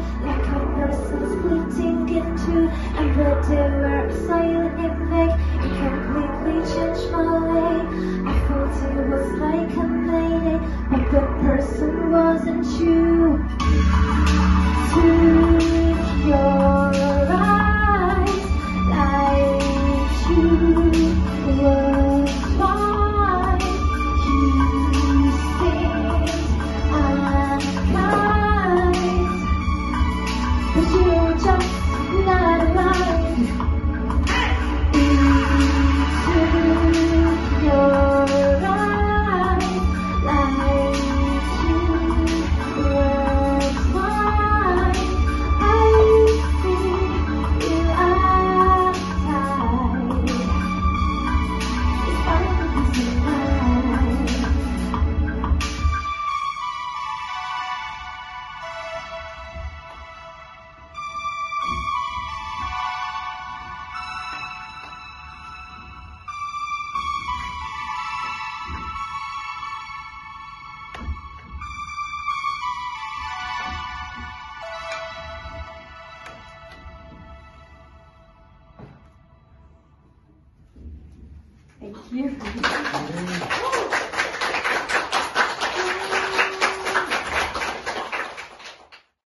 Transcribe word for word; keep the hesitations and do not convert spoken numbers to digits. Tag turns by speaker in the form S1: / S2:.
S1: like a person splitting in two, and the day where I saw you in vague, it completely changed my way. I thought it was like a mayday, but the person wasn't you. To your eyes, like you were fine. You seemed unkind, but you were just not alive. Into your eyes, like you were fine. I see you outside. It's all because of mine. Thank you.